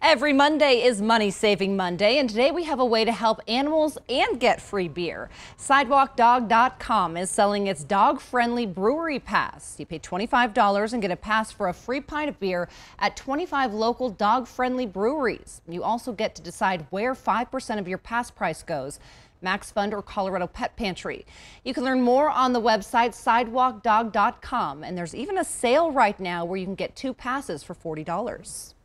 Every Monday is Money Saving Monday, and today we have a way to help animals and get free beer. SidewalkDog.com is selling its dog-friendly brewery pass. You pay $25 and get a pass for a free pint of beer at 25 local dog-friendly breweries. You also get to decide where 5% of your pass price goes. Max Fund or Colorado Pet Pantry. You can learn more on the website SidewalkDog.com, and there's even a sale right now where you can get 2 passes for $40.